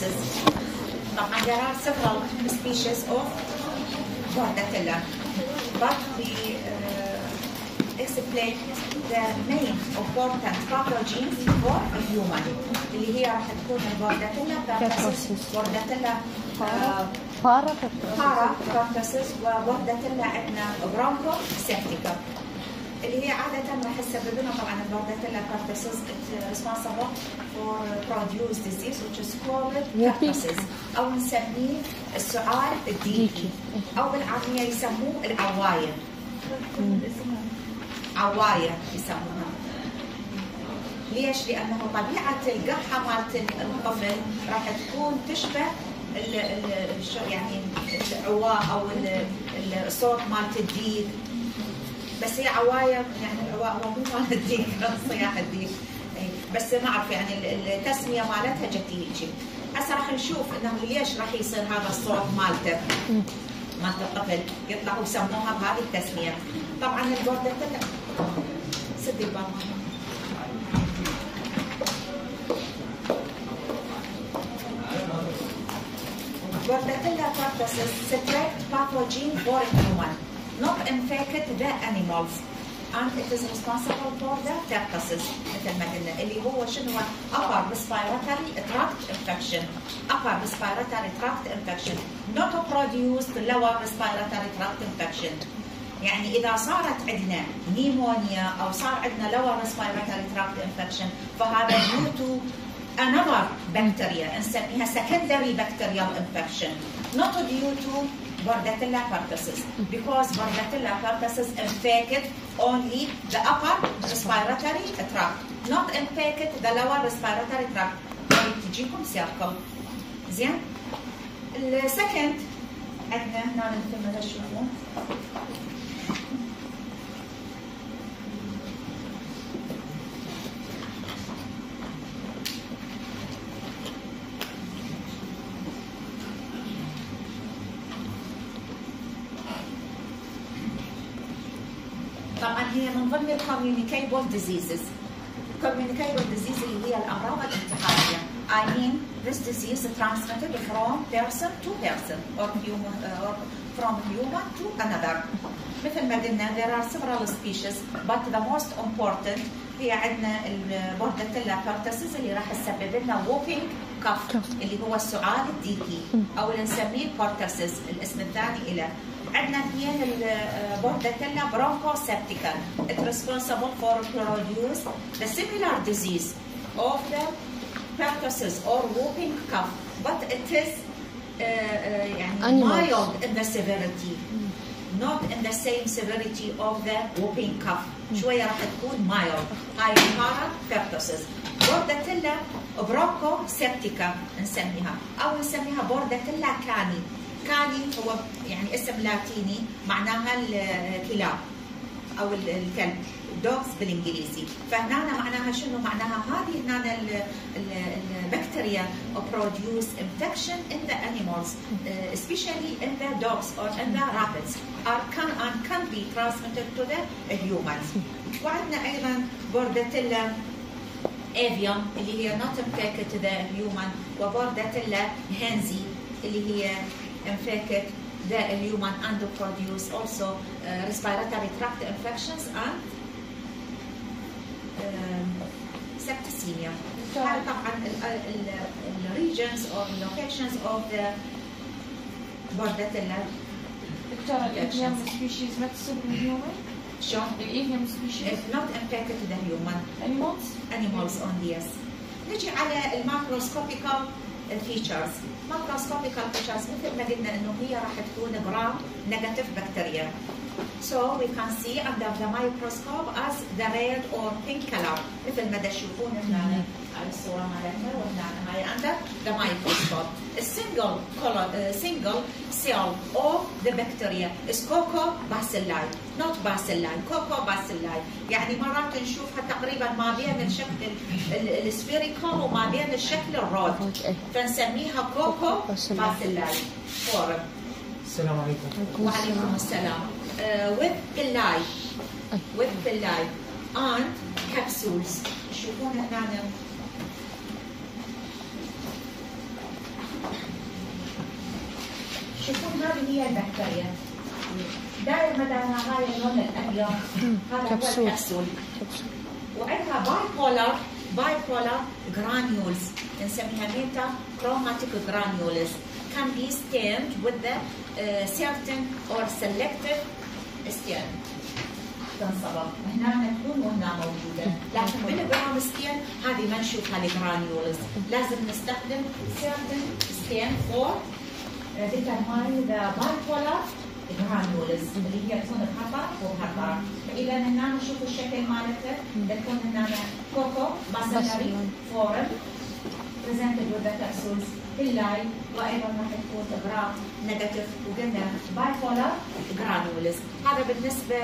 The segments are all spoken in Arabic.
pertussis. طبعا there are several species of Bordetella, but we explain the main important pathogens for human اللي هي راح تكون البورداتيلا pertussis، بورداتيلا بارا pertussis، وبورداتيلا عندنا برونكو سيبتيكا اللي هي عادة راح تسبب لنا طبعا البورداتيلا pertussis responsible for produce disease which is called pertussis أو نسميه السعال الديكي أو بالعامية يسموه العواية. عواية يسموها. ليش؟ لأنه طبيعة القحة مالت الطفل راح تكون تشبه يعني العواء أو الصوت مالت الديك، بس هي عواية يعني العواء هو مو مال الديك صياح الديك، بس ما أعرف يعني التسمية مالتها جت هيجي. هسه راح نشوف إنه ليش راح يصير هذا الصوت مالت الطفل يطلعوا يسموها بهذه التسمية. طبعا البورداتيلا سدي الباب. Bordetella pertussis secrete pathogen for human, not infected the animals, and it is responsible for the pertussis مثل ما قلنا اللي هو شنو upper respiratory tract infection. upper respiratory tract infection not produced lower respiratory tract infection. يعني إذا صارت عندنا نيمونيا أو صار عندنا lower respiratory tract infection فهذا due to another bacteria نسميها secondary bacterial infection not due to Bordetella pertussis because Bordetella pertussis infected only the upper respiratory tract not infected the lower respiratory tract. تجيكم سيركل. زين. السكند عندنا هنا مثل ما تشوفون طبعا هي من ضمن الكوميونيكيبل ديزيزز. communicable disease اللي هي الامراض الانتقاليه. I mean this disease transmitted from person to person or from human to another. مثل ما قلنا there are several species but the most important هي عندنا البورداتيلا pertussis اللي راح تسبب لنا whooping cough اللي هو السعال الديكي او اللي نسميه pertussis الاسم الثاني له. عندنا اثنين البورداتيلا برونكوسيبتيكا it responsible for produce the similar disease of the pertussis or whooping cough but it is يعني mild in the severity not in the same severity of the whooping cough. شوية راح تكون mild. هاي para pertussis. بورداتيلا برونكوسيبتيكا نسميها أو نسميها بورداتيلا كاني. كاني هو يعني اسم لاتيني معناها الكلاب او الكلب دوغز بالانجليزي. فهنا معناها شنو؟ معناها هذه هنا البكتيريا produce infection in the animals especially in the dogs or in the rabbits and can be transmitted to the humans. وعندنا ايضا بورداتيلا avium اللي هي not infected to the human وبورداتيلا هنزي اللي هي infected the human and produce also respiratory tract infections and septicemia. طبعا regions or locations of the Bordetella. دكتورة الإيفيوم species ما تصيب الهيومن؟ شلون؟ الإيفيوم species not infected to the human. Animals only yes. نجي على الماكروسكوبيكال features. Macroscopical features مثل ما قلنا انه هي راح تكون gram negative bacteria. So we can see under the microscope as the red or pink color مثل ما تشوفون هنا على الصورة مالتنا وهنا هاي under the microscope. A single cell of the bacteria is Coccobacilli not bacilli Coccobacilli. يعني مرات نشوفها تقريبا ما بين الشكل السفيريكال وما بين الشكل الرود فنسميها Coccobacilli. السلام عليكم. وعليكم السلام. with villi and capsules. شوفون هنا هي البكتيريا. داير مدانا هاي اللون الابيض هذا هو الكبسول. وعندها باي بولار جرانيولز نسميها ميتا كروماتيك جرانيولز can be stained with the certain or selective stain. تنصبغ هنا تكون وهنا موجوده، لكن بالجرام ستين هذه ما نشوفها الجرانيولز، لازم نستخدم certain stain for determine the bipolar جرانيولز اللي هي تكون بخطر وبخطر. فاذا هنا نشوف الشكل مالتها تكون هنا كوكو باسلري فورم presented with the capsules باللاي، وايضا راح تكون جرام نيجاتيف وقلنا بايبولار جرانيولز. هذا بالنسبه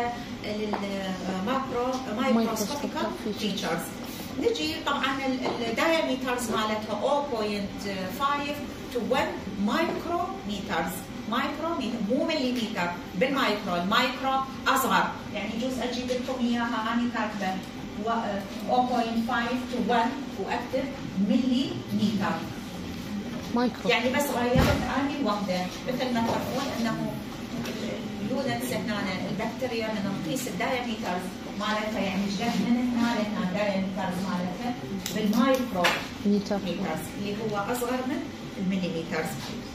للمايكروسكوبيكال فيتشرز. نجي طبعا الدايمترز مالتها 0.5 to 1 مايكرومترز. مو مليمتر، بالمايكرو، المايكرو اصغر، يعني يجوز اجيب لكم اياها انا كاتبه 0.5 to 1 واكتب مليمتر مايكرو، يعني بس غيرت اني وحده. مثل ما تعرفون انه اليونتس هنا البكتيريا من نقيس الدايمترز مالتها، يعني جد من هنا لهنا الدايمترز مالتها بالمايكرو مترز اللي هو اصغر من المليمترز.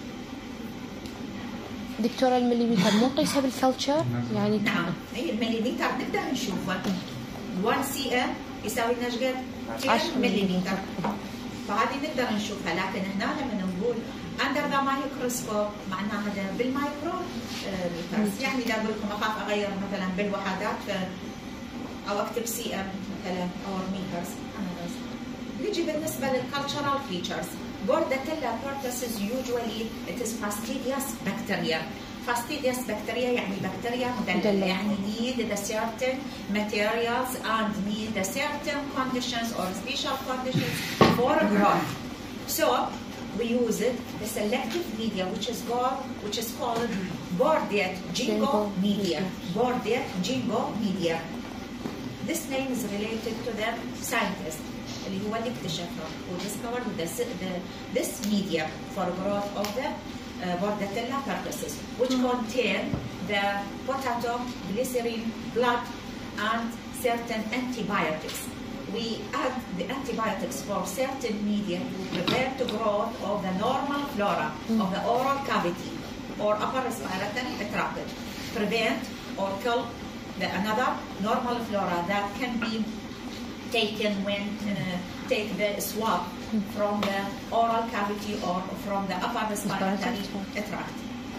دكتورة المليمتر مو نقيسها بالكلتشر يعني؟ نعم، هي المليمتر نقدر نشوفه 1 cm يساوي لنا ايش قد؟ 10 مليمتر، فهذه نقدر نشوفها. لكن هنا لما نقول اندر ذا مايكروسكوب معناها هذا بالمايكرو مترز، يعني اذا اقول لكم اخاف اغير مثلا بالوحدات او اكتب cm مثلا او مترز. نجي بالنسبه للكالتشرال فيتشرز. Bordetella pertussis usually it is fastidious bacteria. Fastidious bacteria يعني بكتيريا مدللة، يعني need the certain materials and need the certain conditions or special conditions for growth. So we use it the selective media which is called Bordet Jingo media. Bordet Jingo media. This name is related to the scientist اللي هو اللي اكتشفها و discovered this media for growth of the Bordetella pertussis, which contain the potato, glycerin, blood, and certain antibiotics. We add the antibiotics for certain media to prevent the growth of the normal flora of the oral cavity or upper respiratory tract, prevent or kill another normal flora that can be taken when take the swab from the oral cavity or from the upper respiratory tract,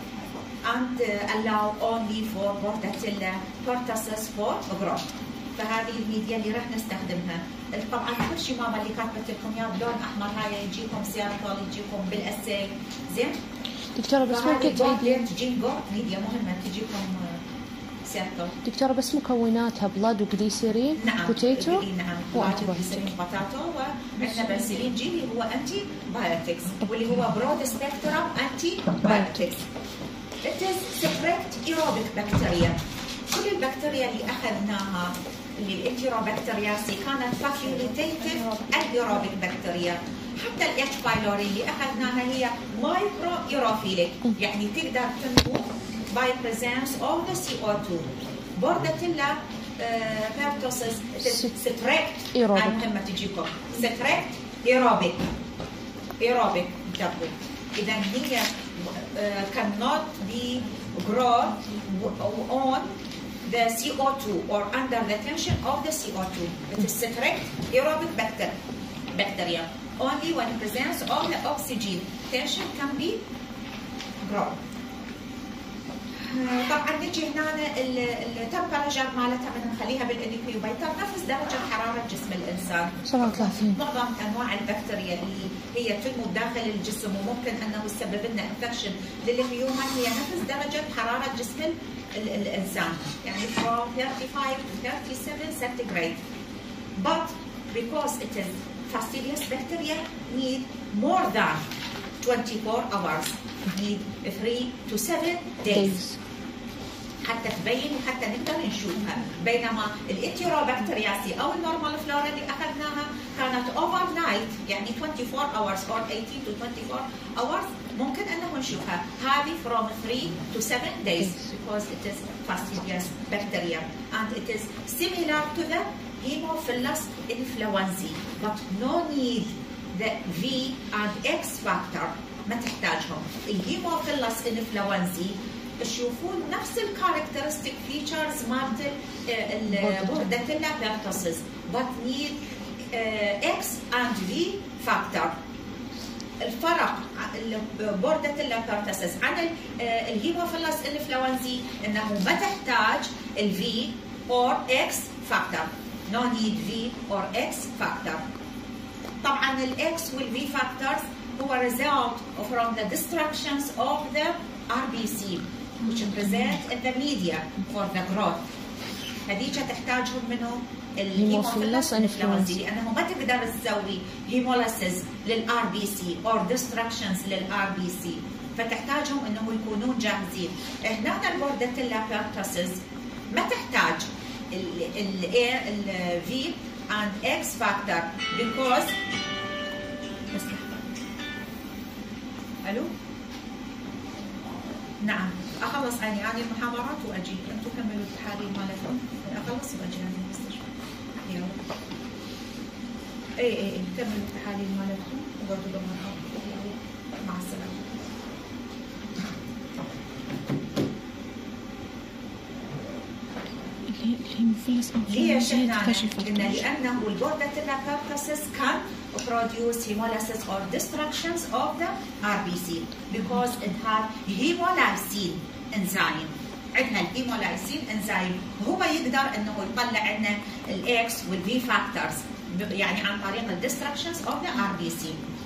and allow only for Bordetella pertussis for growth. فهذه الميديا اللي راح نستخدمها. طبعا كل شيء ماما اللي كاتبت لكم اياه بلون احمر هاي يجيكم سيركل يجيكم بالاسي زين. دكتوره بس ممكن تعيدين جينجو ميديا مهمه تجيكم سيركل. دكتوره بس مكوناتها بلاد وجليسيرين بوتيتو نعم وانتيبيوتيك. بوتاتو وعندنا بنسلين جي اللي هو انتي بايوتكس واللي هو برود سبيكترم انتي بايوتكس. It is separate aerobic bacteria. كل البكتيريا اللي اخذناها اللي الانتيروبكتيرياسي كانت فاكيوليتيتيف الايروبيك بكتيريا. حتى الاتش بايلوري اللي اخذناها هي مايكرو ايروفيليك، يعني تقدر تنمو by presence of the CO2. Bordetella pertussis strict مهمة تجيكم strict aerobic تبدو. إذا هي cannot be grown on the CO2 or under the tension of the CO2. It is strict aerobic bacteria. Only when presence of the oxygen tension can be grown. طبعا نجي هنا التمبرجر مالتها بنخليها بالانكيوبيتر نفس درجه حراره جسم الانسان. 37. معظم انواع البكتيريا اللي هي تنمو داخل الجسم وممكن انه يسبب لنا انفكشن للهيومن هي نفس درجه حراره جسم الانسان، يعني from 35 to 37 centigrade. But because it is fastidious bacteria need more than 24 hours. Need 3 to 7 days. حتى تبين وحتى نقدر نشوفها. بينما الانتيروبكتيرياسي او النورمال فلورا اللي اخذناها كانت اوفر نايت، يعني 24 hours or 18 to 24 hours ممكن انه نشوفها. هذه from 3 to 7 days because it is fastidious bacteria and it is similar to the Haemophilus influenzae but no need the V and X factor، ما تحتاجهم. الهيموفيلس انفلونزي تشوفون نفس الكاركترستيك فيتشرز مالت البورداتيلا بيرتوسيس but need X and V factor. الفرق البورداتيلا بيرتوسيس عن الهيموفيلس انفلونزي انه ما تحتاج ال V or X factor. No need V or X factor. طبعا ال X وال V factors هو result from the destructions of the RBC which present in the media for the growth. هذيك تحتاجهم منه الهيموفيلس انفلونزي لانه ما تقدر تسوي هيموليسيس للار بي سي or destructions للار بي سي، فتحتاجهم انه يكونون جاهزين. هنا البورداتيلا بيرتوسيس ما تحتاج ال V and X factor because الو نعم اخلص عن المحاضرات واجي، انتم كملوا التحاليل مالتكم، اخلص واجي عن المستشفى. يلا اي كملوا التحاليل مالتكم وقعدوا لهم. مع السلامه. ليش احنا قلنا؟ لانه البورداتيلا بيرتوسيس كان produce hemolysis or destructions of the RBC because it had hemolysin enzyme. عندها الهيمولايسين انزيم هو يقدر انه يطلع لنا الاكس والفي فاكتورز يعني عن طريق الديستركشنز اوف ذا RBC.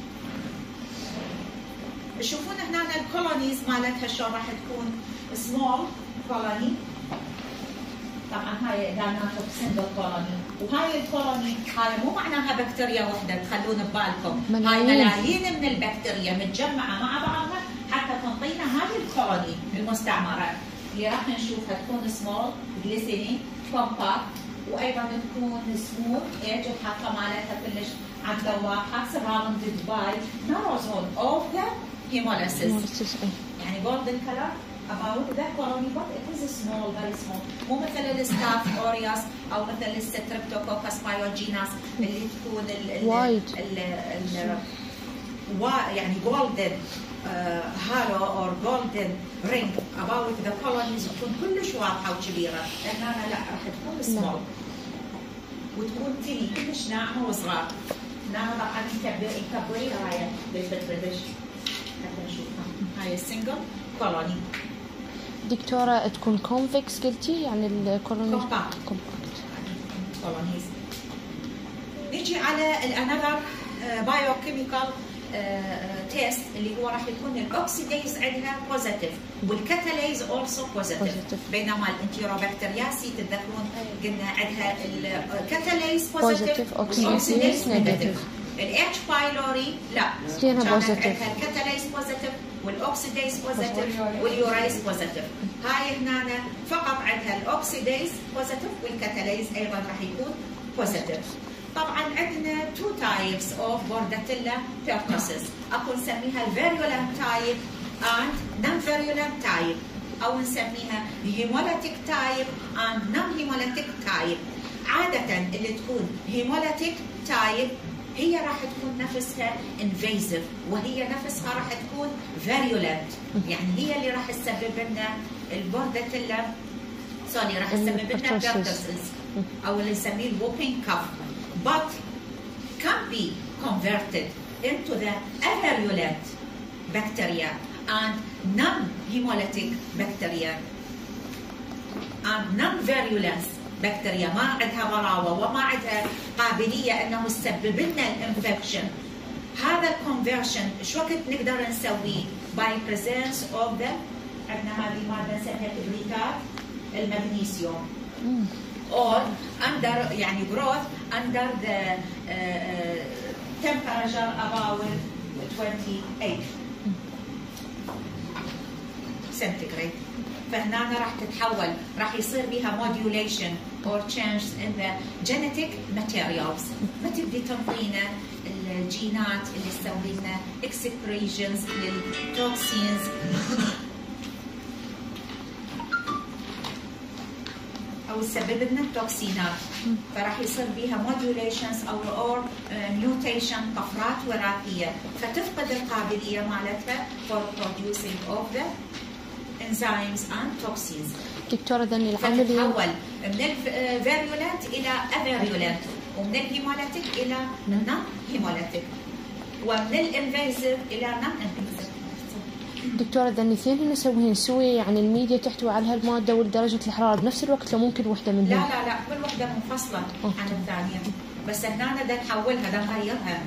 تشوفون هنا الكولونيز مالتها شلون راح تكون سمول كولوني. طبعا هاي داناتو سنجل كولوني، وهاي الكولوني هاي مو معناها بكتيريا وحده، تخلون ببالكم هاي ملايين من البكتيريا متجمعه مع بعضها حتى تنطينا هذه الكولوني المستعمره اللي راح نشوفها تكون سمول جليسينين كومباكت وايضا تكون سموث ايج الحافه مالتها كلش عند الواقع سراوندد باي ناروزون اوف ذا هيموليسيس يعني جولدن كلر about the colony but it is small very small. مو مثل الستاف اورياس او مثل الستريبتوكوكس بايوجيناس اللي تكون وايد يعني golden halo or golden ring about the colonies تكون كلش واضحه وكبيره. هنا لا راح تكون small وتكون تيني كلش ناعمه وصغار. هنا طبعا نكبري هاي بالبريدش حتى نشوفها. هاي السنجل كولوني. دكتورة تكون كونفكس قلتي يعني الكولونيز كومباكت. نيجي على الانذر بايوكيميكال تيست اللي هو راح يكون الاوكسيديز عندها بوزيتيف والكاتاليز اولسو بوزيتيف، بينما الانتيروبكتيرياسي تتذكرون قلنا عندها الكاتاليز بوزيتيف والاوكسيديز نيجاتيف. الاتش بايلوري لا كانت عندها الكاتاليز بوزيتيف والاوكسيديز بوزيتيف واليورايز بوزيتيف. هاي هنا فقط عندها الاوكسيديز بوزيتيف والكاتاليز ايضا راح يكون بوزيتيف. طبعا عندنا تو تايبس اوف بورداتيلا بيرتوسيس، اكو نسميها الفيريولنت تايب اند نون فيريولنت تايب او نسميها هيموليتيك تايب اند نون هيموليتيك تايب. عاده اللي تكون هيموليتيك تايب هي راح تكون نفسها انفيزيف وهي نفسها راح تكون فيريولنت، يعني هي اللي راح تسبب لنا البورداتيلا راح تسبب لنا بيرتوسيس او اللي نسميه الووبينج كاف but can be converted into the avirulent bacteria and non-hemolytic bacteria and non-virulence bacteria ما عندها ضراوة وما عندها قابلية انه تسبب لنا الانفكشن. هذا الكونفرشن شو وقت نقدر نسويه؟ by presence of the عندنا هذه مادة نسميها كبريتات المغنيسيوم or under يعني growth under the temperature about 28 centigrade فهنا راح تتحول، راح يصير بها modulation or change in the genetic materials. ما تبدي تنطينا الجينات اللي تسوي لنا excretions للتوكسينز او تسبب لنا التوكسينات، فراح يصير بها modulations او mutation، طفرات وراثيه، فتفقد القابليه مالتها for producing of the enzymes and toxins. دكتورة ذني العملية فتتحول من الفيريولنت الى افيريولنت، ومن الهيموليتيك الى نون هيموليتيك، ومن الانفيزيف الى نون انفيزيف. دكتورة ذا الاثنين نسويهن سوي، يعني الميديا تحتوي على هالمادة ولدرجة الحرارة بنفس الوقت، لو ممكن وحدة منهم؟ لا كل وحدة منفصلة عن الثانية، بس هنا بدنا نحولها، بدنا نغيرها،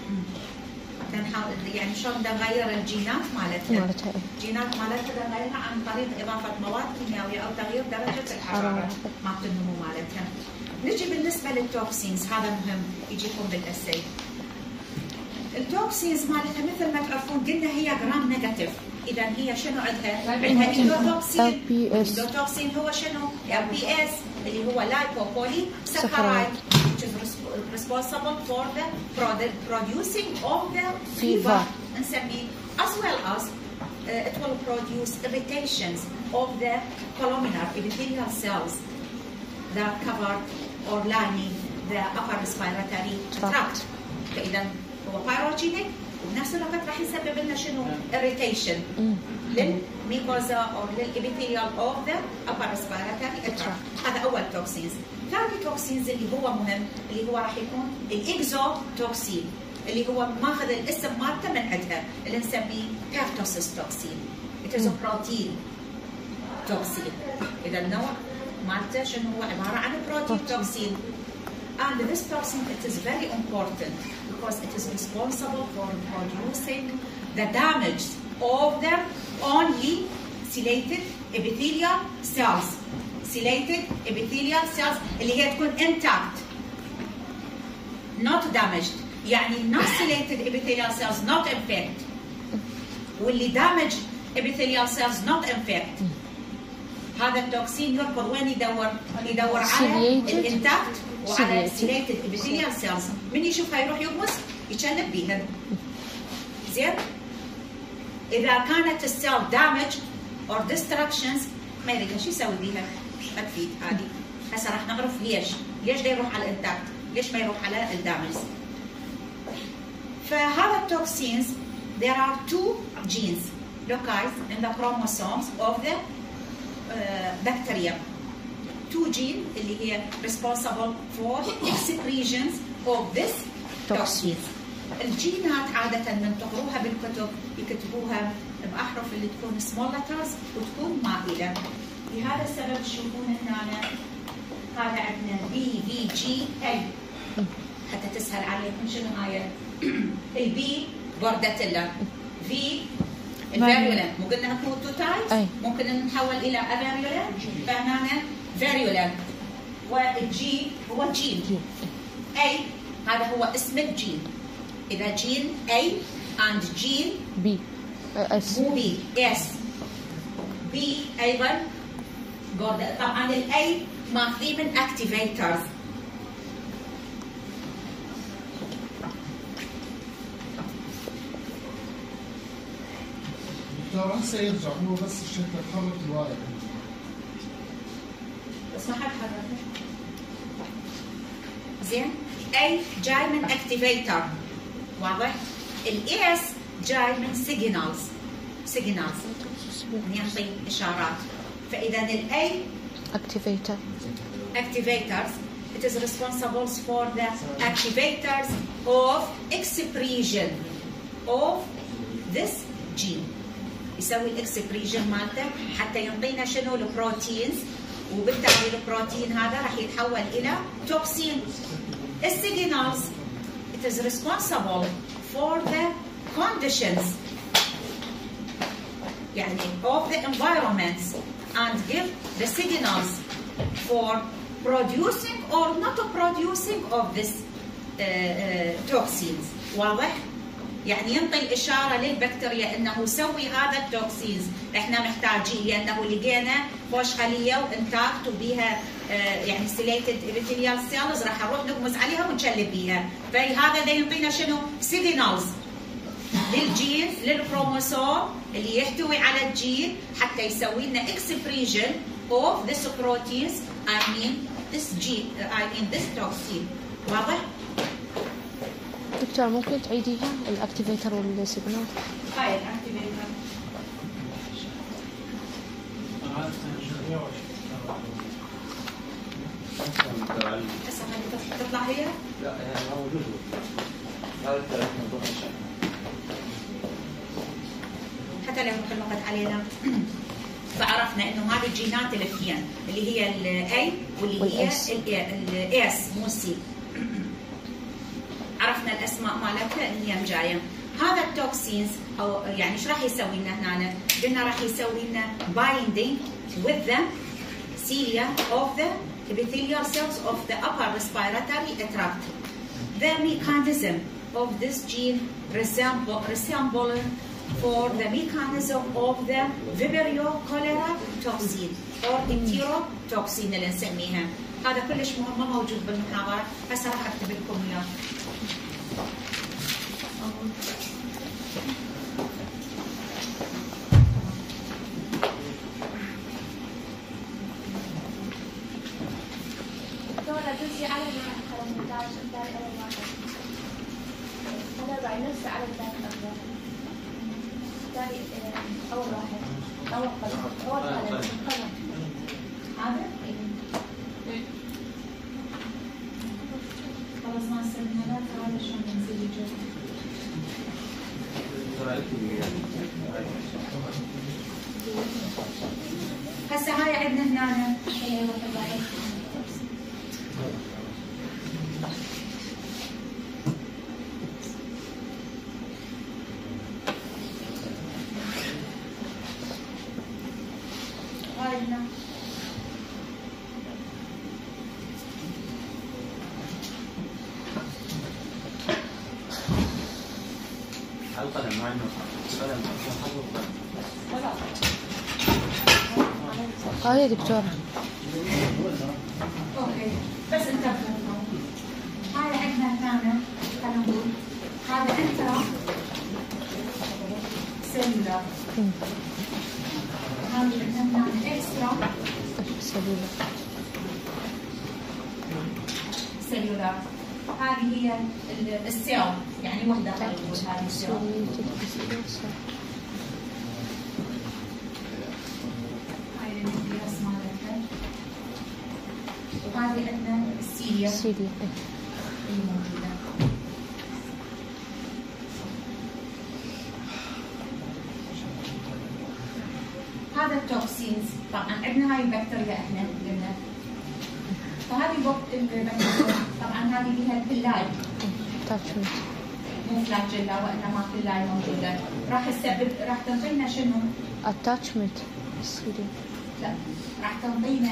يعني شلون بدنا نغير الجينات مالتها. الجينات مالتها بدنا نغيرها عن طريق إضافة مواد كيميائية أو تغيير درجة الحرارة مالت النمو مالتها. نجي بالنسبة للتوكسينز، هذا مهم يجيكم بالأسئلة. التوكسينز مالتها مثل ما تعرفون قلنا هي جرام نيجاتيف، إذا هي شنو عندها؟ عندها إندوتوكسين. الإندوتوكسين هو شنو؟ LPS اللي هو لايبوبولي سكرايد which is responsible for the producing of the fever. نسميه as well as it will produce irritations of the columnar epithelial cells that cover or lining the upper respiratory tract. فإذا هو بايروجينيك وبنفس الوقت راح يسبب لنا شنو؟ irritation للميكوزا او للابيثيليال اوف ذا upper respiratory tract. هذا اول توكسينز. ثاني توكسينز اللي هو مهم اللي هو راح يكون الاكزوتوكسين، اللي هو ماخذ الاسم مالته من عندها اللي نسميه كافتوسيس توكسين. It is a protein توكسين. اذا النوع مالته شنو هو؟ عباره عن بروتين توكسين. And this toxin, it is very important because it is responsible for producing the damage of the only ciliated epithelial cells. Ciliated epithelial cells اللي هي تكون intact, not damaged. يعني non ciliated epithelial cells not infect. واللي damaged epithelial cells not infect. هذا التوكسين يركض وين يدور؟ يدور على الانتاكت وعلى ciliated epithelial cells. من يشوفها يروح يغمس يتشنب بيها. زين؟ إذا كانت السيل damaged or destructions ما يريدها شو يسوي بيها؟ ما تفيد هذه. هسه راح نعرف ليش دا يروح على الانتاكت؟ ليش ما يروح على الدامج؟ فهذا التوكسينز there are two genes localized in the chromosomes of the bacterium. Two gene اللي هي responsible for excretions of this toxin. الجينات عادة من تقروها بالكتب يكتبوها بأحرف اللي تكون small letters وتكون مائلة. لهذا السبب تشوفون هنا هذا عندنا BVGA حتى تسهل عليكم شنو هاي البي بورداتيلا في الفيريولنت. مو قلنا اكو تو تايبس ممكن نحول الى افيريولنت فهنا فيريولنت والجي هو جين اي هذا هو اسم الجين. اذا جين A and جين B مو B S B ايضا طبعا الاي ماخذين من اكتيفيترز. دكتور هسه يرجع هو بس الشكل تحرك الواير بس ما حد حركه. زين اي جاي من اكتيفيتر واضح. الاس جاي من سيجنالز يعطي اشارات. فاذا الاي activators it is responsible for the activators of expression of this gene. يسوي الاكسبريشن مالته حتى يعطينا شنو البروتينز وبالتالي البروتين هذا راح يتحول الى توكسين. السيجنالز it is responsible for the conditions يعني of the environments and give the signals for producing or not producing of this toxins. واضح؟ يعني ينطي الاشاره للبكتيريا انه سوي هذا التوكسينز احنا محتاجين، لانه لقينا فوش خليه وانتاكت وبيها يعني ستيليتد ابيثيليال سيلز راح نروح نقمز عليها ونشلب بيها، فهذا ده يعطينا شنو؟ سيجنالز للجين للكروموسوم اللي يحتوي على الجين حتى يسوي لنا اكسبريشن of this proteins this toxin. واضح؟ دكتور ممكن تعيديها الاكتيفيتر والسيجنال؟ هاي الاكتيفيتر هسه خلي تطلع هي؟ لا يعني موجود هذا الثلاث موضوع ان شاء الله حتى لا يروح الوقت علينا. فعرفنا انه هذه الجينات الاثنين اللي هي الاي واللي هي الاس مو سي. عرفنا الاسماء مالتها اللي هي جايه. هذا التوكسينز او يعني ايش راح يسوي لنا هنا؟ قلنا راح يسوي لنا بايندينج with the cilia of the epithelial cells of the upper respiratory tract. The mechanism of this gene resemble for the mechanism of the Vibrio cholera toxin or enterotoxin اللي نسميها. هذا كلش مهم ما موجود بالمحاضرة، هسه راح اكتب لكم اياه. دولة تجي على القلم 11 الدائرة الواحد. هذا بعد نفس على الدائرة أول واحد أول قلم هذا؟ خلاص ما نسميها لا تعال شلون ننزل الجو. هسه هاي عندنا هنا القلم مع انه قلم يا دكتورة. اوكي بس انتبهوا هاي عندنا ثاني خلينا نقول هذا انترا سيلولار هذا عندنا اكسترا سيلولار. هذه هي السيل يعني وحده خلينا نقول هذه السيل. هاي النيوكليوس مالتها وهذه عندنا السيليا اللي موجوده. هذا التوكسينز طبعا عندنا هاي البكتيريا احنا قلنا، فهذه البكتيريا طبعا هذه بها البلاي مو فلاجيلا وانما بلاي موجوده راح تسبب راح تنطينا شنو؟ اتاتشمنت. لا راح تنطينا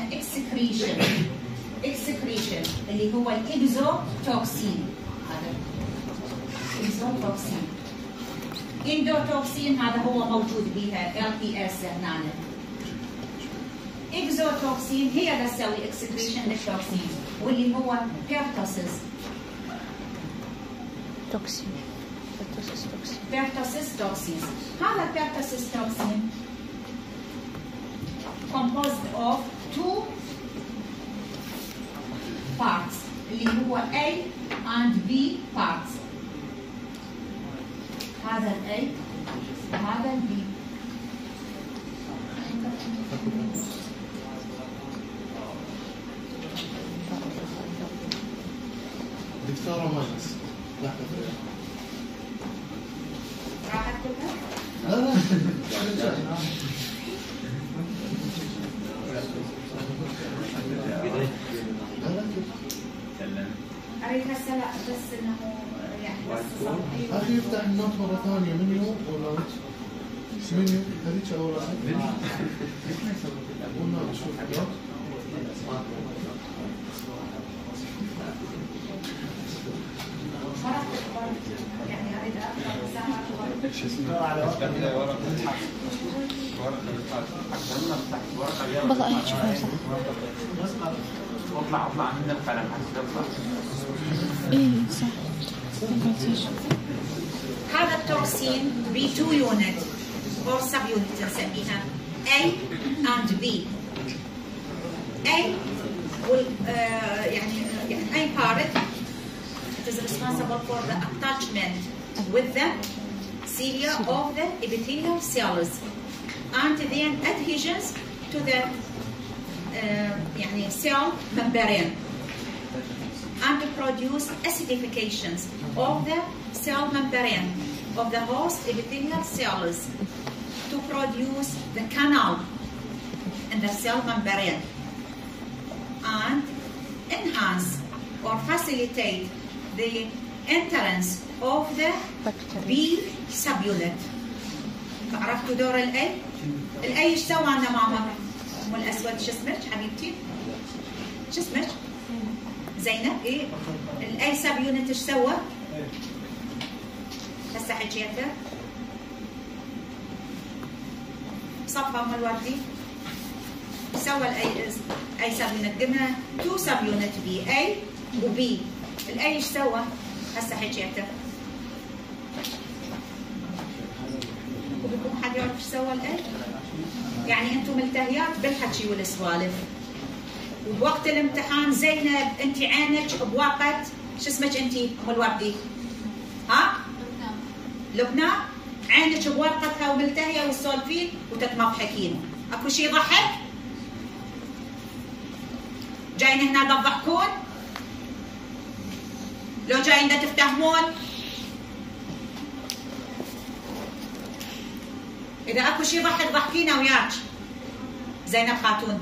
اكسكريشن اللي هو الاكزوتوكسين. هذا اكزوتوكسين. اندوتوكسين هذا هو موجود بها LPS هنا. اكزوتوكسين هي اللي تسوي اكسكريشن للتوكسين واللي هو بيرتوسيس توكسين. بيرتوسيس توكسين. هذا البيرتوسيس توكسين composed of two parts اللي هو A and B parts. هذا ال A وهذا ال B. دكتورة مجلس لحظة راح اكتبها؟ لا اريد هسه لا بس انه يعني بس اخي يفتح النوت مرة ثانية منيو ولا منيو هذيك اوراق والنوت شوف النوت يعني اريد اقرا بالله هيك شوفها صح. اطلع من القلم اطلع. اي صح. هذا التوكسين B2 unit or sub unit نسميها A and B. A will يعني A part it is responsible for the attachment with the cilia of the epithelial cells and then adhesions to the يعني cell membrane and produce acidifications of the cell membrane of the host epithelial cells to produce the canal in the cell membrane and enhance or facilitate the entrance of the B subunit. عرفتوا دور الأي؟ الأي ايش سوى عنا ماما؟ أم الأسود شو اسمك حبيبتي؟ شو اسمك؟ زينب إيه؟ الأي سبيونت ايش سوى؟ هسه حكيته صفها أم الوردي سوى الأي سبيونت قلنا 2 سبيونت بي A و B. الأي ايش سوى؟ هسه حكيته وبكم حد يعرف ايش سوى الأي؟ يعني انتم ملتهيات بالحكي والسوالف وبوقت الامتحان زينب انت عينك بوقت شو اسمك انت ام الوردي؟ ها؟ لبنى عينك بوقتها وملتهيه وتسولفين وتتمضحكين، اكو شيء يضحك؟ جايين هنا تضحكون؟ لو جايين تفتهمون؟ إذا أكو شيء ضحك ضحكينا وياك زينب خاتون.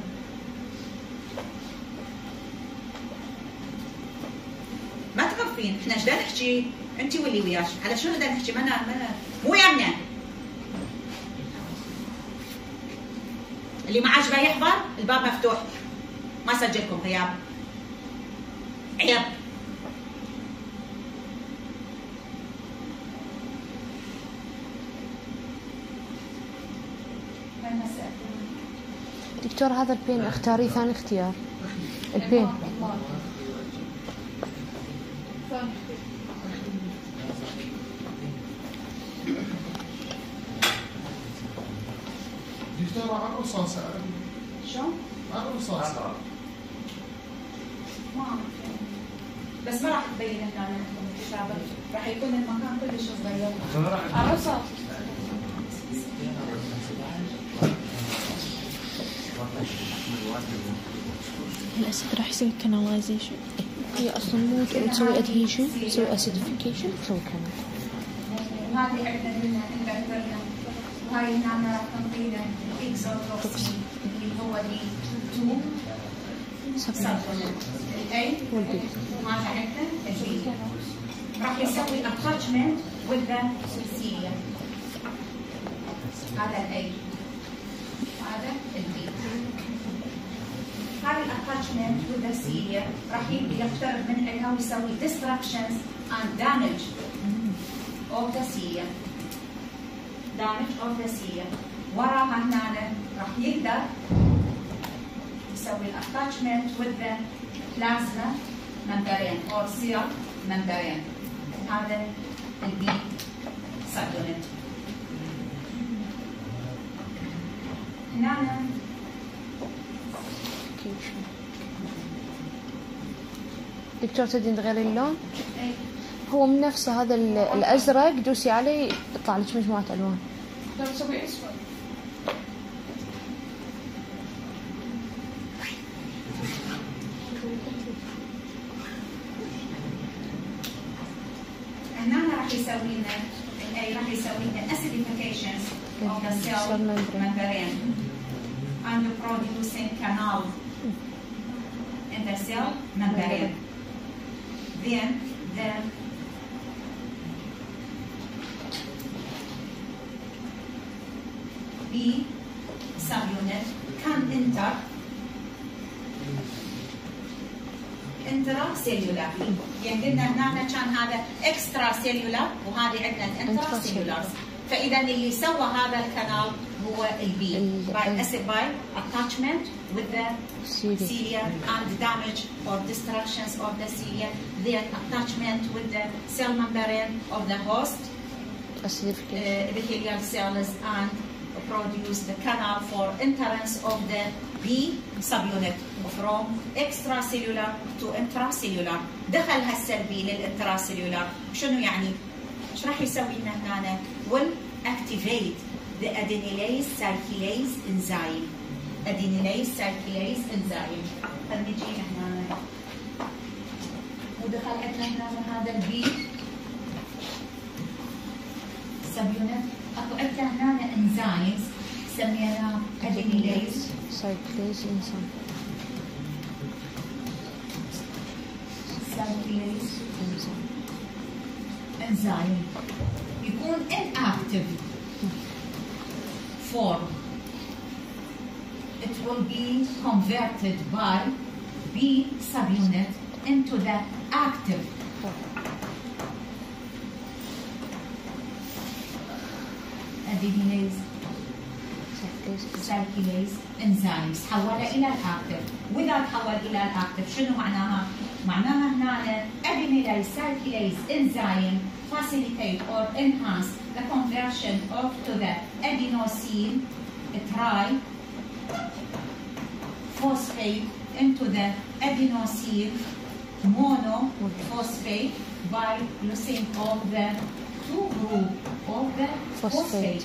ما تغفين، احنا ايش بدنا نحكي؟ أنت واللي وياك، على شنو بدنا نحكي؟ مو يمنا. اللي ما عجبه يحضر، الباب مفتوح. ما سجلكم غياب. عيب. دكتور هذا البين اختاري ثاني اختيار. البين دكتور على الرصاصة شلون؟ على الرصاصة ما أعرف بس ما راح تبين هنا عندكم الكتابة، راح يكون المكان كلش صغير. عرفت؟ الأسد راح يسوي كاناليزيشن. هي أصلا مو تسوي أدهيشن، تسوي أسيديفيكيشن، تسوي كانال. هذه عندنا هنا البكتيريا وهاي هنا راح تنطينا اكزوتوكسين اللي هو دي 2 سبلمنت الاي والبي. وهذا عندنا البي راح يسوي اتاتشمنت with the cilia. هذا الاي وهذا البي. هذا الاتاتشمنت with the cilia راح يقترب من عندها ويسوي destructions and damage of the cilia. damage of the cilia. وراها هنا راح يقدر يسوي الاتاتشمنت with the plasma membrane or cell membrane. هذا البي subunit. هنا دكتور تدين تغيري اللون؟ هو من نفسه هذا الأزرق، دوسي عليه يطلع لك مجموعة ألوان. لو نسوي اسود هنا راح يسوي لنا الاي راح يسوي لنا acidifications of the cell membrane and producing canal in the cell membrane. Then the B subunit can enter intracellular. يعني قلنا هنا كان هذا extracellular وهذه عندنا الانتراسيلولار. فاذا اللي سوى هذا الكنال هو البي by attachment with the cilia and damage or destructions of the cilia, the attachment with the cell membrane of the host epithelial cells, and produce the canal for entrance of the B subunit from extracellular to intracellular. دخل هالسلبي للانتراسيلولار، شنو يعني؟ ايش راح يسوي لنا هنا؟ will activate the adenylase cyclase enzyme. adenylase cyclase enzyme. خلينا نجي هنا ودخل عندنا هنا هذا البي سبيونت. اكو عندنا هنا انزيمز سميناها adenylase cyclase enzyme يكون inactive form. It will be converted by B subunit into the active adenylase cyclase enzymes. حولها إلى الأكتف. وإذا تحول إلى الأكتف شنو معناها؟ معناها هنا adenylase cyclase enzyme facilitate or enhance the conversion of to the adenosine triphosphate into the adenosine monophosphate by using of the two group of the phosphate.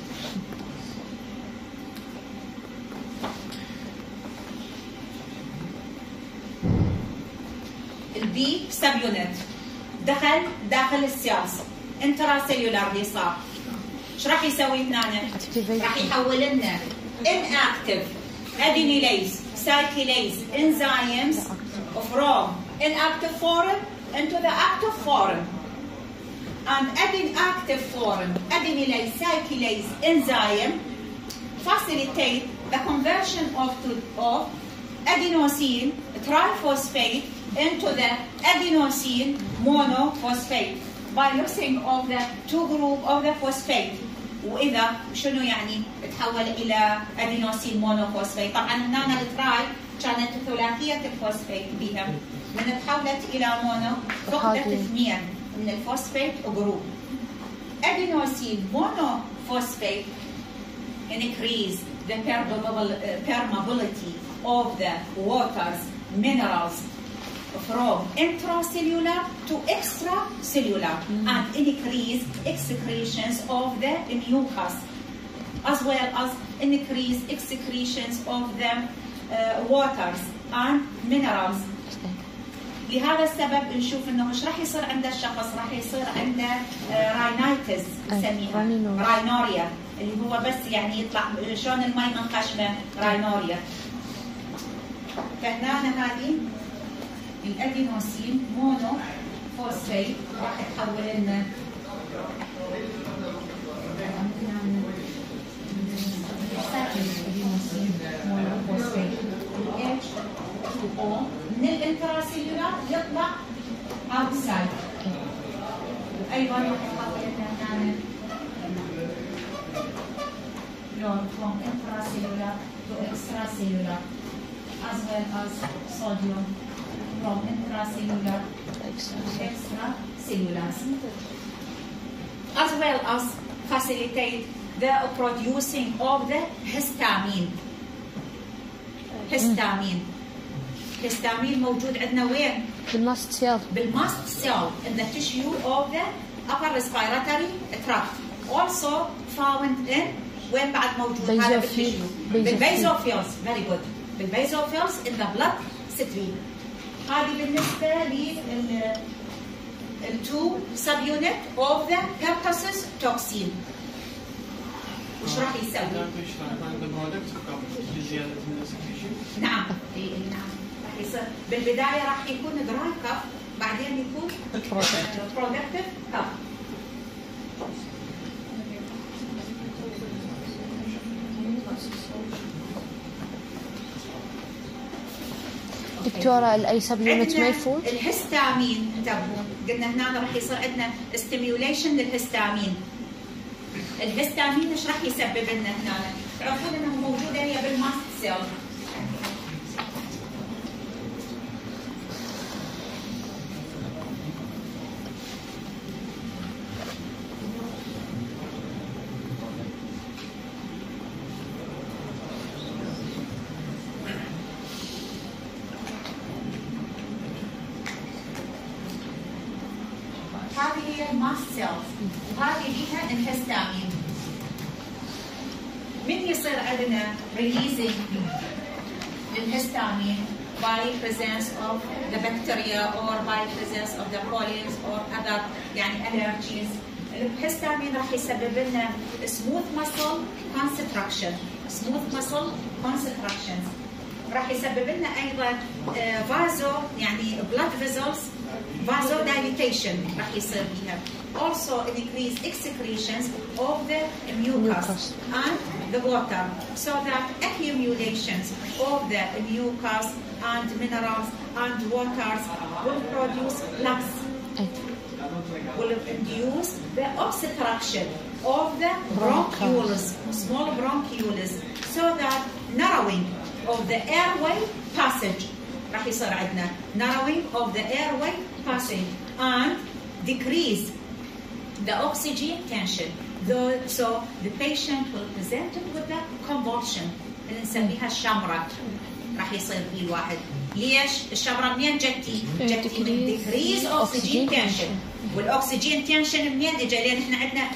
البي سبيونت دخل داخل السيلز انتراسيلولار اللي صار، ايش راح يسوي لنا؟ راح يحول لنا inactive adenylase cyclase enzymes from inactive form into the active form. And inactive form adenylase cyclase enzyme facilitate the conversion of adenosine triphosphate into the adenosine monophosphate by using of the two group of the phosphate. واذا شنو يعني تحول الى ادينوسين مونوفوسفيت؟ طبعا هنا التراي كانت ثلاثيه الفوسفيت بها، من تحولت الى مونو فقدت اثنين من الفوسفيت جروب. adenosine monophosphate increase the permeability of the waters minerals from intracellular to extracellular and increase excretions of the mucus as well as increase excretions of the waters and minerals. لهذا السبب نشوف انه مش راح يصير عند الشخص، راح يصير عنده راينايتس نسميها راينوريا، اللي هو بس يعني يطلع شلون المي من خشمه راينوريا. فهنا هذه الادينوسين مونو فوسفيت راح تحول لنا الادينوسين مونو فوسفيت H2O من الانتراسيلولار يطلع اوتسايد، وايضا راح تحول لنا هنا لون from intracellular to extracellular as well as sodium from intracellular to extracellular, as well as facilitate the producing of the histamine. histamine موجود عندنا وين؟ بالماست سيل. بالماست سيل in the tissue of the upper respiratory tract. Also found in وين بعد موجود؟ هذا بالتشيو. بالبيزوفيلز. very good. بالبيزوفيلز in the blood stream. هذه بالنسبة لل2 subunit of the pertussis toxin. وش راح يسوي؟ نعم نعم راح يصير بالبداية راح يكون دراي كف، بعدين يكون برودكتيف كف. دكتورة الاي سب يونت ما يفوت؟ الهستامين انتبهوا، قلنا هنا راح يصير عندنا ستيميوليشن للهستامين. الهستامين ايش راح يسبب لنا هنا؟ تعرفون انها موجوده هي بالماست سيل. هذه هي الماست سيلز وهذه بيها الهستامين. من يصير عندنا ريليزنج للهستامين by presence of the bacteria or by presence of the pollens or other يعني allergies. الهستامين راح يسبب لنا smooth muscle constriction. smooth muscle constrictions راح يسبب لنا ايضا فازو يعني blood vessels vasodilatation راح يصير بيها. Also increase excretions of the mucus and the water so that accumulations of the mucus and minerals and waters will produce flux. Will induce the obstruction of the bronchioles, small bronchioles, so that narrowing of the airway passage راح يصير عندنا narrowing of the airway passage and decrease the oxygen tension. So the patient will present with the convulsion اللي نسميها الشمرة راح يصير فيه الواحد. ليش؟ الشمرة منين جتي؟ جتي من decrease oxygen tension. والاكسجين تنشن منين اجى؟ لان احنا عندنا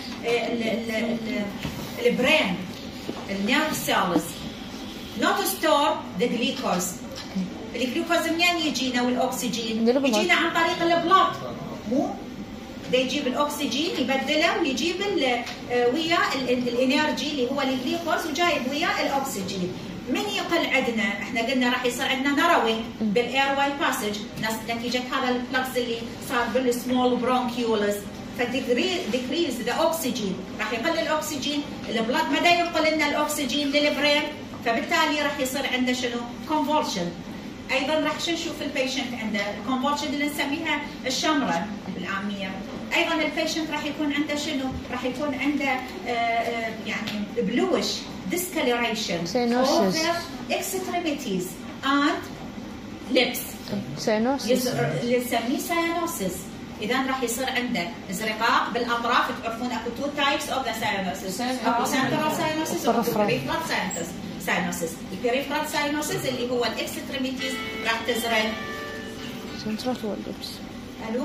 البرين النيرف سيلز not store the glucose. الجلوكوز منين يجينا والاكسجين؟ يجينا عن طريق البلاد. مو ده يجيب الاكسجين يبدله ويجيب ويا الانرجي اللي هو الجلوكوز وجايب ويا الاكسجين. من يقل عندنا احنا قلنا راح يصير عندنا نروينج بالاير واي باسج نتيجه هذا الفلكس اللي صار بالسمول برونكيولز فديكريز ذا اوكسجين راح يقل الاكسجين. البلاد ما دا ينقل لنا الاكسجين للبرين فبالتالي راح يصير عنده شنو؟ كونفولشن. ايضا راح نشوف البيشنت عنده الكونفولشن اللي نسميها الشمره بالعاميه. ايضا البيشنت راح يكون عنده شنو؟ راح يكون عنده يعني بلوش discoloration of the extremities and lips. سينوسيس اللي نسميه سيانوسيس. اذا راح يصير عنده ازرقاق بالاطراف. تعرفون اكو تو تايبس اوف ذا سيانوسيس، اكو سنترال سيانوسيس واكو بريفرال سيانوسيس. البريفرال سيانوسيس اللي هو الاكستريميتيز راح تزرق. سنترال واللبس. الو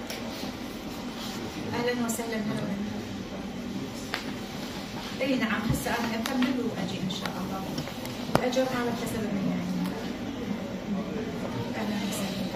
اهلا وسهلا. اي نعم هسه انا اكمل واجي ان شاء الله. اجر على حسب يعني. اهلا وسهلا.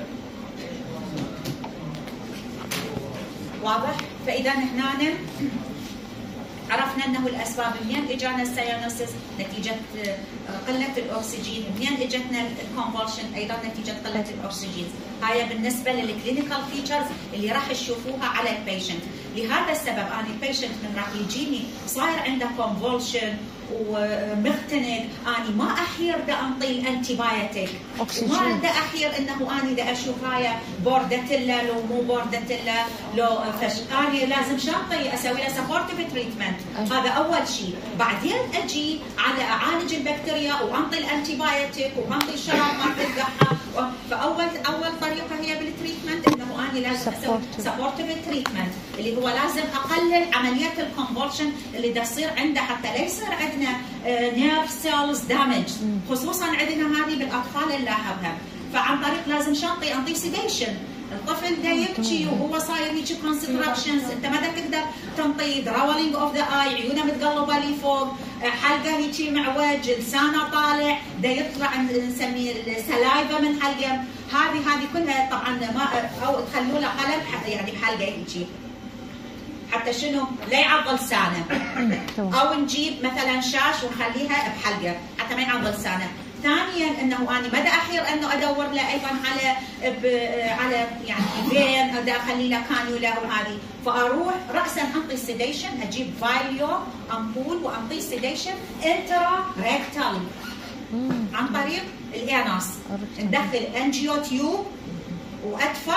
واضح؟ فاذا هنا عرفنا انه الاسباب منين اجانا السيانوسيس نتيجه قله الاكسجين، منين اجتنا الكونفولشن ايضا نتيجه قله الاكسجين. هاي بالنسبه للكلينيكال فيتشرز اللي راح تشوفوها على البيشنت. لهذا السبب انا البيشنت من راح يجيني صاير عنده كونفولشن ومختنق، انا ما احير دا انطي الانتيبايوتيك، ما دا احير انه انا دا اشوف هاي بوردتيلا لو مو بوردتيلا لو فش، انا لازم شاطي اسوي له سبورتيف تريتمنت. هذا اول شيء. بعدين اجي على اعالج البكتيريا وانطي الانتيبايوتيك وانطي الشراب مال القحه. فاول طريقه هي بالتريتمنت انه انا لازم اسوي سبورتيف تريتمنت اللي هو لازم اقلل عمليه الكونفولشن اللي دا تصير عنده حتى لا يصير عندنا نيرف سيلز دامج، خصوصا عندنا هذه بالاطفال اللي لاحظها. فعن طريق لازم شنطي انطي سيديشن. الطفل دا يبكي وهو صاير هيك كونستراكشنز، انت ما تقدر تنطي درولينج اوف ذا اي، عيونه متقلبه لفوق، حلقه هيك معوج، لسانه طالع، دا يطلع نسميه السلايفا من حلقه. هذه كلها طبعا ما او تخلوا له قلم يعني بحلقه هيك حتى شنو لا يعضل لسانه، او نجيب مثلا شاش ونخليها بحلقه حتى ما يعضل لسانه. ثانيا انه انا ما دا احير انه ادور له ايضا على يعني فين دا اخلي له كانيولا وهذه، فاروح راسا انطي سيديشن، اجيب فايليو امبول وانطي سيديشن انترا ريكتال عن طريق الاناس. ندخل انجيو تيوب وادفع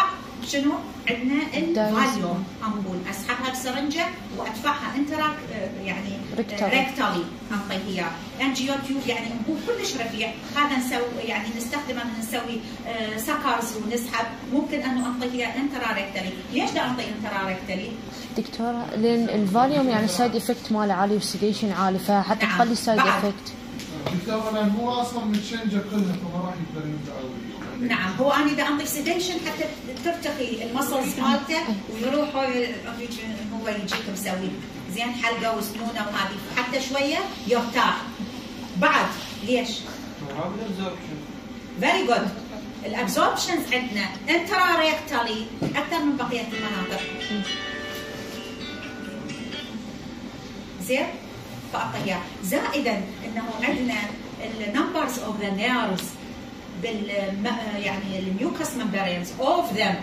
شنو؟ عندنا الفاليوم امبول، اسحبها بسرنجه وادفعها انتراك يعني ريكتالي انطي هي انجيو تيوب، يعني امبول كلش رفيع. هذا نسوي يعني نستخدمه من نسوي سكرز ونسحب، ممكن انه انطي هي انترا ريكتالي. ليش دا انطي انترا ريكتالي؟ دكتورة لان الفاليوم يعني السايد افكت ماله عالي والسيديشن عالي، فحتى تقلل السايد افكت. دكتورة لان هو اصلا متشنجه كلها فما راح يقدر يتعود. نعم، هو انا اذا انطي سيديشن حتى ترتخي المسلز مالته ويروح هو يجيك مسوي زين حلقه وسنونه وهذه، حتى شويه يرتاح. بعد ليش؟ فيري جود. الابزوربشنز عندنا انترا ريكتالي اكثر من بقيه المناطق. زين؟ فاعطيها. زائدا انه عندنا النمبرز اوف ذا نيرفز يعني الميوكس ممبرينز of them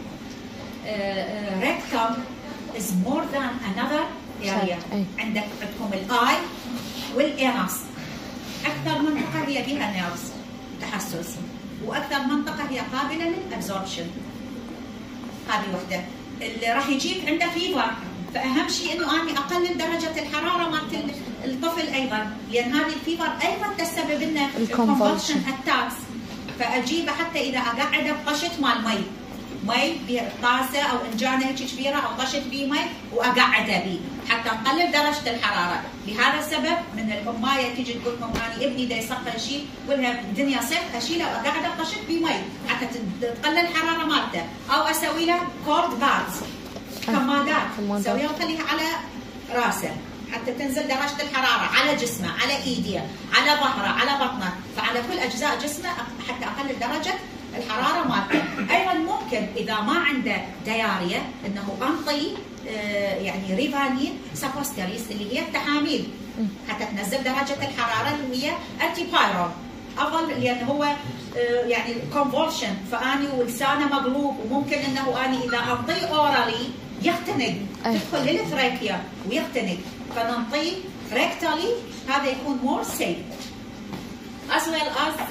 rectum is more than another area. عندكم الاي والانس، اكثر منطقه هي فيها نيرفز تحسس، واكثر منطقه هي قابله للابزوربشن. هذه وحده. اللي راح يجيك عنده فيفر، فاهم شيء انه اني اقلل درجه الحراره مالت الطفل ايضا، لان هذه الفيفر ايضا تسبب لنا الكونفولشن اتاكس. فاجيبه حتى اذا اقعده بطشت مال مي بطاسه او انجانه هيك كبيره او طشت بيه مي واقعده بيه حتى نقلل درجه الحراره. لهذا السبب من الامايه تيجي تقول لكم اني ابني دا يسخن شيء، قول لها الدنيا صيف اشيله واقعده بطشت بيه مي حتى تقلل الحراره مالته، او اسوي له كورد بادز كمادات اسويها وخليها على راسه حتى تنزل درجة الحرارة على جسمه، على ايديه، على ظهره، على بطنه، فعلى كل اجزاء جسمه حتى اقلل درجة الحرارة مالته. ايضا ممكن اذا ما عنده دياريا انه انطي يعني ريفانين سابوستيريس اللي هي التحاميل حتى تنزل درجة الحرارة اللي هي انتي بايرول افضل، لان هو يعني كونفولشن فاني ولسانه مقلوب، وممكن انه اني اذا انطيه اورالي يختنق تدخل للثراكيا ويختنق، فننطيه ريكتالي هذا يكون مور سيف. as well as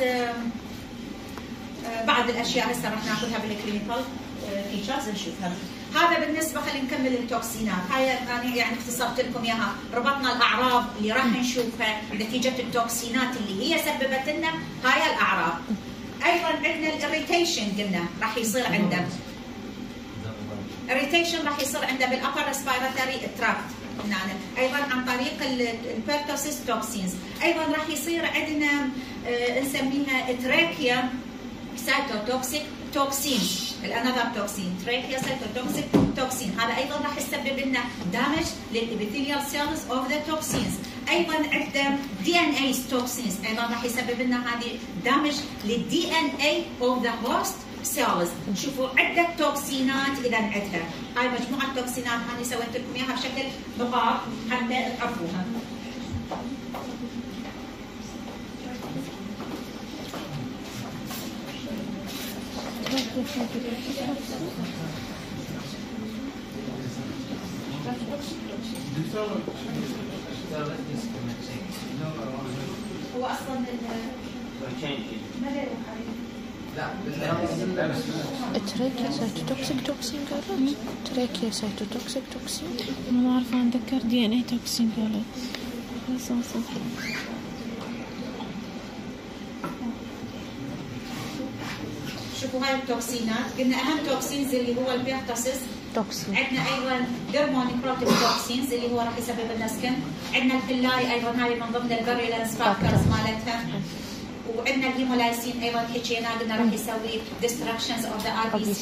بعض الاشياء هسه راح ناخذها بالكلينيكال فيتشرز نشوفها. هذا بالنسبه خلينا نكمل التوكسينات. هاي انا يعني اختصرت لكم اياها، ربطنا الاعراض اللي راح نشوفها نتيجه التوكسينات اللي هي سببت لنا هاي الاعراض. ايضا عندنا الاريتيشن قلنا راح يصير عنده irritation راح يصير عنده بالupper respiratory tract ايضا عن طريق البيرتوسيس توكسينز. ايضا راح يصير عندنا نسميها تراكيا سايتوتوكسيك توكسين، الانذر توكسين تراكيا سايتوتوكسيك توكسين، هذا ايضا راح يسبب لنا دامج للابيثيليال سيلز اوف ذا توكسينز. ايضا عندنا دي ان اي توكسينز ايضا راح يسبب لنا هذه دامج للدي ان اي اوف ذا هوست سيلز. شوفوا عدة توكسينات إذا عندها، هاي مجموعة توكسينات أنا سويت لكم إياها بشكل نقاط حتى تعرفوها. هو أصلاً تراكيا سايتوتوكسيك توكسين قالت؟ تراكيا سايتوتوكسيك توكسين؟ أنا ما أعرف، أنا أتذكر دي إن إيه توكسين قالت. شوفوا هاي التوكسينات، قلنا أهم توكسينز اللي هو البيرتوسيس توكسين. عندنا أيضا ديرمونيكروتيك توكسينز اللي هو راح يسبب لنا سكن. عندنا البلاي أيضا هاي من ضمن الفيريلانس فاكتورز مالتها. وعندنا الهيمولايسين ايضا حكينا قلنا راح يسوي destructions of the RBC.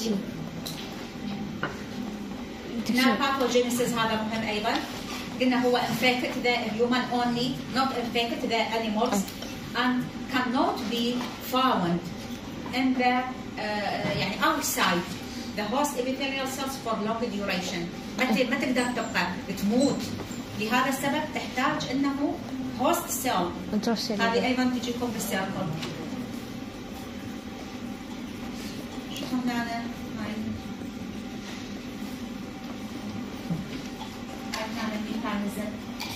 هنا pathogenesis هذا مهم ايضا، قلنا هو infected the human only not infected the animals and cannot be found in the يعني outside the host epithelial cells for long duration. ما تقدر تبقى تموت، لهذا السبب تحتاج انه هوست سيل. هذه ايضا تجيكم بالسيركل. شوفوا هنا هاي كان الميكانيزم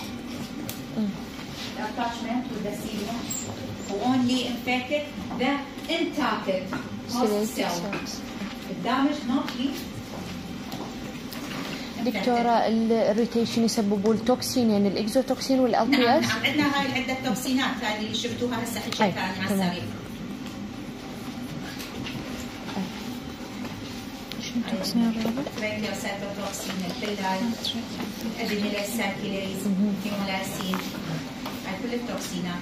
the attachment with the cilium who only infected the intact host cell. الدامج not be دكتورة الريتيشن يسببوا التوكسين يعني الاكزوتوكسين والال تي نعم اس؟ نعم عندنا هاي العدة توكسينات هذه اللي شفتوها هسه حكيتها أي، على تمام. السريع. شنو توكسين الرابع؟ تريكيوسايتوتوكسين، البيلاي، ادينيليساكيليز، هيمولايسين، هاي كل التوكسينات.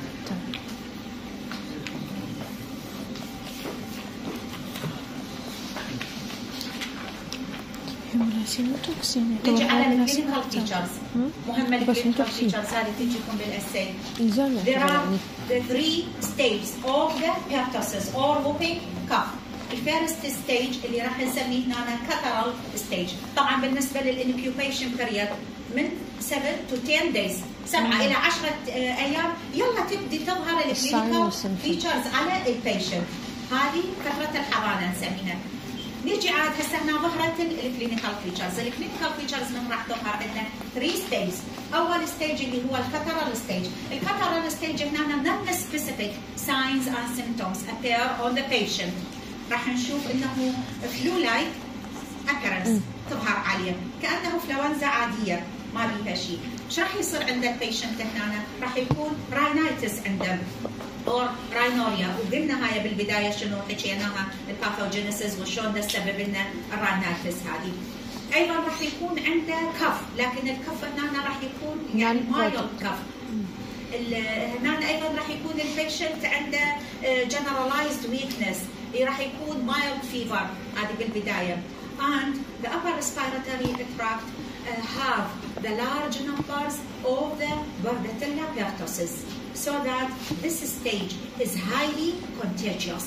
هيمولاسين مو توكسين. نجي على يعتبر الكلينيكال فيتشرز. مهمة بس الكلينيكال توكسين. فيتشرز هذه تجيكم بالاساي. إنزين There are يعني the three stages of the pertussis or whooping cough. الفيرست ستيج اللي راح نسميه هنا كاترال ستيج. طبعا بالنسبه للانكيوبيشن بيريد من 7 to 10 days 7 الى 10 ايام يلا تبدي تظهر الكلينيكال فيتشرز على البيشنت. هذه فتره الحضانه نسميها. نيجي عاد هسه هنا ظهرت الكلينيكال فيتشرز، الكلينيكال فيتشرز من راح تظهر عندنا 3 ستيجز. اول ستيج اللي هو الكاترال ستيج، الكاترال ستيج هنا non specific signs and symptoms appear on the patient. راح نشوف انه فلو لايك appearance تظهر عاليه كانه فلونزا عاديه ما بيها شيء. ايش راح يصير عند البيشنت هنا؟ راح يكون راينايتس عنده اور راينوريا، وقلنا هاي بالبدايه شنو حكيناها الباثوجينيسيس وشلون ده سبب لنا الراينايتس هذه. ايضا راح يكون عنده كف، لكن الكف هنا راح يكون يعني مايلد كف. هنا ايضا راح يكون البيشنت عنده generalized weakness، راح يكون mild fever هذه بالبدايه. and the upper respiratory tract have the large numbers of the Bordetella pertussis, so that this stage is highly contagious.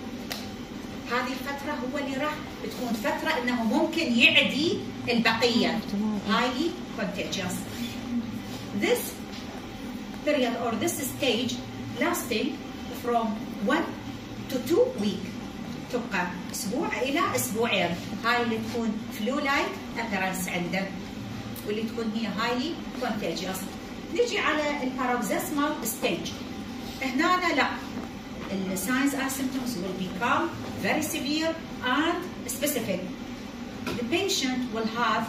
هذه الفترة هو اللي راح بتكون فترة انه ممكن يعدي البقية. highly contagious. This period or this stage lasting from 1 to 2 weeks. تبقى اسبوع الى اسبوعين. هاي اللي تكون فلو لايك appearance عنده واللي تكون هي highly contagious. نجي على الباروكسيزمال ستيج. هنا لا، the signs and symptoms will become very severe and specific. The patient will have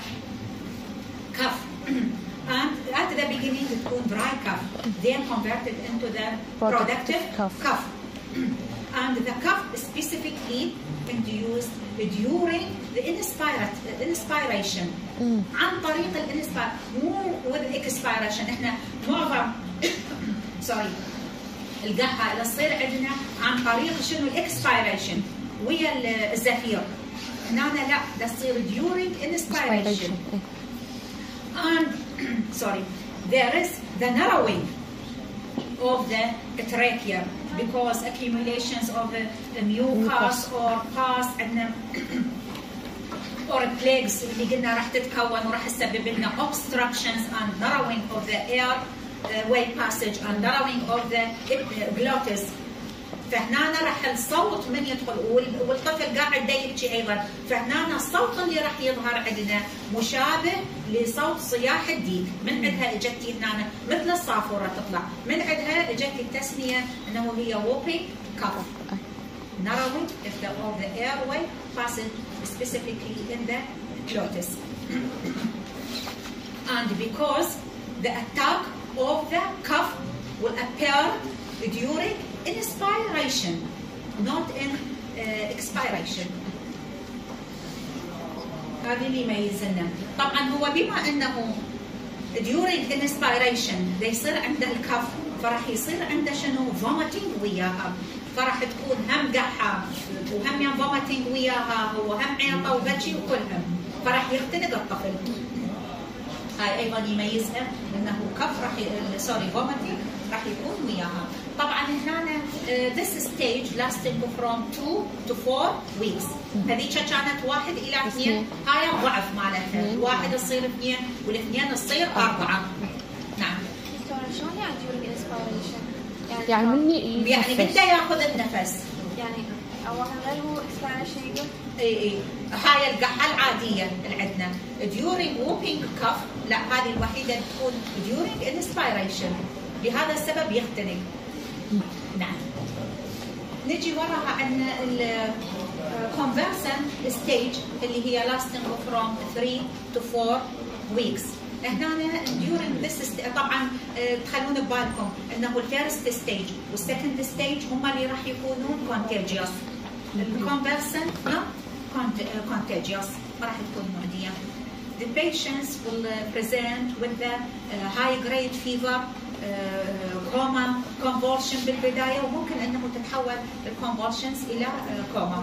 cough and at the beginning تكون dry cough, then converted into the productive cough. And the cough specifically induced during the inspiration. عن طريق الانسبيريشن مو with expiration. احنا معظم سوري القحة اللي تصير عندنا عن طريق شنو الاكسبيريشن ويا الزفير. هنا لا، ده تصير during inspiration. And sorry, there is the narrowing of the trachea because accumulations of mucus or pus and or plaques اللي قلنا راح تتكون وراح تسبب لنا obstructions and narrowing of the air way passage and narrowing of the glottis. فهنا راح الصوت من يدخل والطفل قاعد يبكي ايضا، فهنا الصوت اللي راح يظهر عندنا مشابه لصوت صياح الديك. من عندها اجتي هنا مثل الصافوره تطلع، من عندها اجتي التسميه انه هي whooping cough. narrowing of the airway passage specifically in the glottis. And because the attack of the cough will appear during inspiration, not in expiration. هذا اللي يميزنا. طبعا هو بما انه during inspiration دا يصير عنده الكف، فراح يصير عنده شنو vomiting وياها، فراح تكون هم قحة وهم يوم vomiting وياها وهم عيطة وبكي وكلهم، فراح يختنق الطفل. هاي ايضا يميزها انه كف راح سوري vomiting راح يكون وياها. طبعا هنا this stage lasting from 2 to 4 weeks. هذيك كانت 1 إلى 2، هاي الضعف مالتها، الواحد يصير 2 والاثنين تصير 4. نعم. دكتورة شلون يعني during inspiration؟ يعني مني يعني بده ياخذ النفس. يعني أول غير هو expiration يقول؟ اي هاي القحة العادية اللي عندنا during whooping cough، لا هذه الوحيدة تكون during inspiration، لهذا السبب يختنق. نعم. نجي وراها عندنا convalescent stage اللي هي lasting from 3 to 4 weeks. هنا during this طبعا تخلون ببالكم انه الفيرست ستيج والسكند ستيج هم اللي راح يكونون contagious. الconvalescent not contagious ما راح تكون معدية. The patients will present with the high grade fever, coma, convulsion بالبداية وممكن انه تتحول الكونفولشنز الى كوما.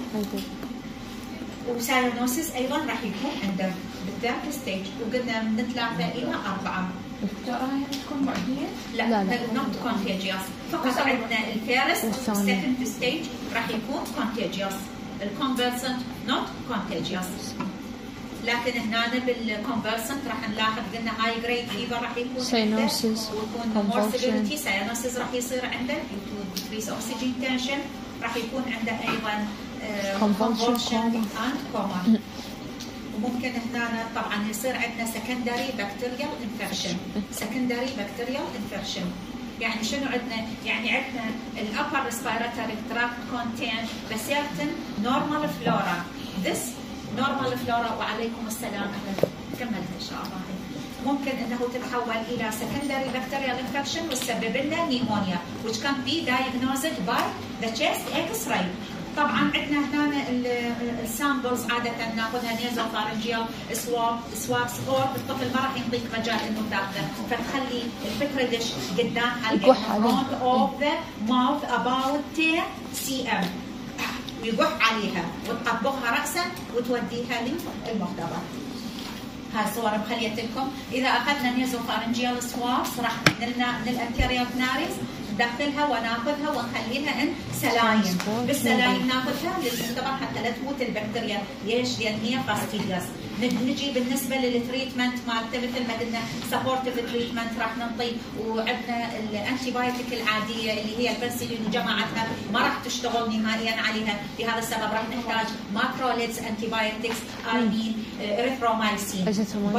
وساينوسيس ايضا راح يكون عنده بالثيرد ستيج وقلنا من 3 إلى 4. دكتورة هي تكون معدية؟ لا not contagious. فقط عندنا الفيرست والسكند ستيج راح يكون contagious. الكونفالسنت not contagious. لكن هنا بالكونفالسنت راح نلاحظ قلنا هاي جريد فيفر راح يكون ساينوسيس ويكون مور سيفيريتي. ساينوسيس راح يصير عنده decrease oxygen tension. راح يكون عنده ايضا convulsion and coma. وممكن هنا طبعا يصير عندنا secondary bacterial infection. secondary bacterial infection يعني شنو عندنا؟ يعني عندنا الupper respiratory tract contain a certain normal flora. This normal flora وعليكم السلام اهلا كملت ان شاء الله. ممكن انه تتحول الى secondary bacterial infection وتسبب لنا pneumonia which can be diagnosed by the chest X-ray. طبعا عندنا هنا السامبلز عاده ناخذها نيزوفارنجيال سوابس اور الطفل ما راح يعطيك مجال انه تاخذه فتخلي البتريدش قدام حلقه front of the mouth about 10 cm ويقح عليها وتطبقها راسا وتوديها للمختبر. هاي الصور مخليت لكم. اذا اخذنا نيزوفارنجيال سوابس راح نلنا من الانتيريور ناريز ندخلها وناخذها ونخليها ان سلايم. بالسلايم ناخذها للمختبر حتى لا تموت البكتيريا. ليش؟ لان هي فاستيديوس. نجي بالنسبه للتريتمنت مالته مثل ما قلنا سبورتيف تريتمنت راح نعطي وعندنا الانتي بايوتيك العاديه اللي هي البنسلين وجماعتها ما راح تشتغل نهائيا عليها. لهذا السبب راح نحتاج ماكروليدز انتي بايوتكس ارمين اريثرومايسين.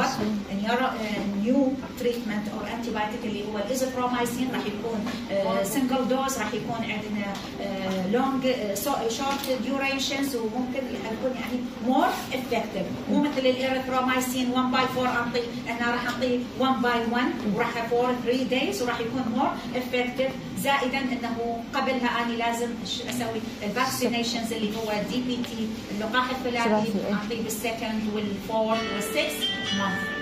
نيو تريتمنت او انتي بايوتيك اللي هو الازيثرومايسين راح يكون سنجل دوز راح يكون عندنا لونج شورت ديوريشنز وممكن يكون يعني مور افكتيف مو مثل الاريثرومايسين 1 باي 4 اعطي انا راح اعطي 1 باي 1 وراح فور 3 دايز وراح يكون مور افكتيف. زائدا انه قبلها اني لازم اسوي الفاكسينيشنز اللي هو DPT اللقاح الثلاثي اعطيه بالسكند والفورث والسكس مانث.